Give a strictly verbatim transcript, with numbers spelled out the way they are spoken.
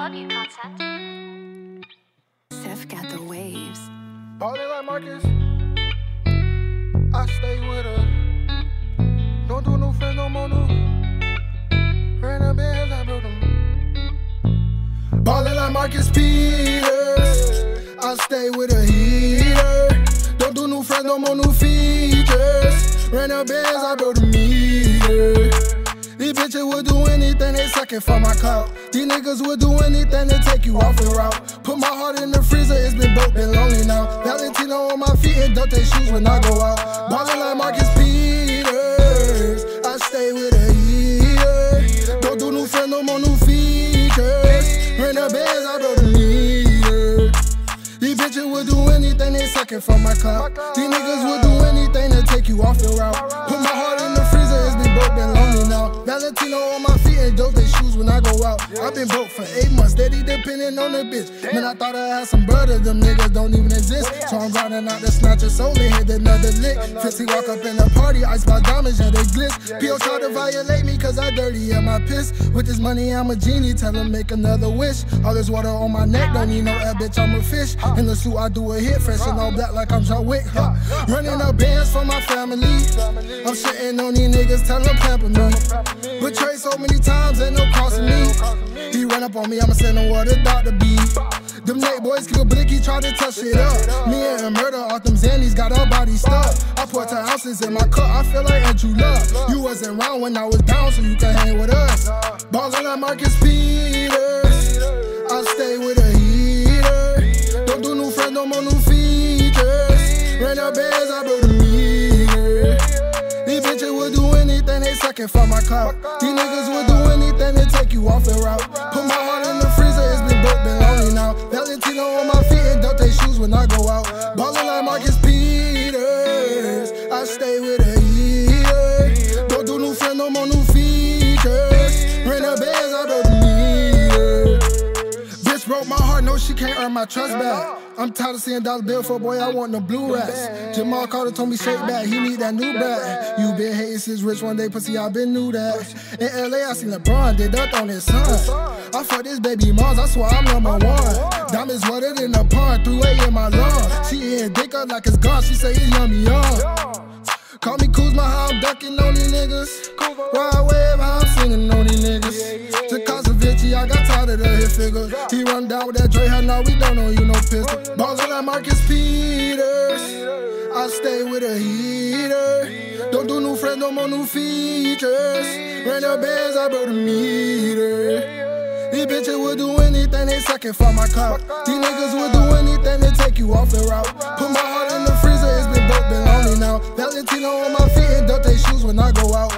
love you, concept. Seth got the waves. Ballin' like Marcus, I stay with her. Don't do no friends no more, no. Ran up bands, I broke them. Ballin' like Marcus Peters, I stay with a heater. Don't do new friends, no more new features. Ran up bands, I broke the meter. These bitches would do anything, they suckin' for my clout. These niggas would do anything to take you off the route. Put my heart in the freezer, it's been broke, been lonely now. Valentino on my feet and Dante shoes when I go out. Ballin' like Marcus Peters, I stay with a heater. Don't do new friends, no more new features. Ran the bands, I broke the meter. These bitches would do anything, they suckin' for my clout. These niggas would do anything to take you off the route. Put my heart in the freezer, it's been broke, been lonely now. Valentino on my feet and dope they shoes when I go out. I've been broke for eight months, steady depending on the bitch. Man, I thought I had some brothers, them niggas don't even exist. So I'm grinding out to snatch a soul and hit another lick. Fifty walk up in the party, ice by diamonds, yeah they glitz. P O tried to violate me cause I dirty and my piss. With this money I'm a genie, tell him make another wish. All this water on my neck, don't need no air, bitch, I'm a fish. In the suit I do a hit, fresh and all black like I'm John Wick. Huh. Running up bands for my family. I'm shitting on these niggas, tell them pamper me. Betrayed so many times, ain't no crossing me. He run up on me, I'ma send him where the doctor be. Them Nate boys kick a blicky, try to touch it up. Me and murder off them Xannies, got our bodies stuck. I put ten ounces in my cup, I feel like Andrew Luck. You wasn't around when I was down, so you can hang with us. Ballin' like Marcus Peters, I stay with a heater. Don't do new friends, no more new features. Ran up bands, I broke the meter. These bitches would do anything, they suckin' for my clout. These niggas would do anything to take you off the route. Put my heart in the freezer, it's been broke, been lonely now. Valentino on my feet and Dante shoes when I go out. Ballin' like Marcus Peters, I stay with a heater. Don't do new friends, no more new features. Ran up bands, I broke the meter. Bitch broke my heart, no she can't earn my trust back. I'm tired of seeing dollar bill for boy, I want no blue rats. Jamal Carter told me shake back, he need that new bag. You been hating since rich one day, pussy, I been knew that. In L A, I seen LeBron, did that on his son. I fuck this baby moms, I swear I'm number one. Diamonds wetter than a pond, through A in my lungs. She eating dick up like it's gone, she say it's yummy young. Call me Kuzma, how I'm ducking on these niggas. Ride wave, how I'm singing on these niggas. Takasavici, I got tired of the hit figure. He run down with that Dre, how now we don't know you no pistol. Ballin' like Marcus Peters, I stay with a heater. Don't do new friends, no more new features. Ran up bands, I broke the meter. These bitches would do anything, they suckin' for my clout. These niggas would do anything to take you off the route. Put my heart in the freezer, it's been broke, been lonely now. Valentino on my feet and Dante shoes when I go out.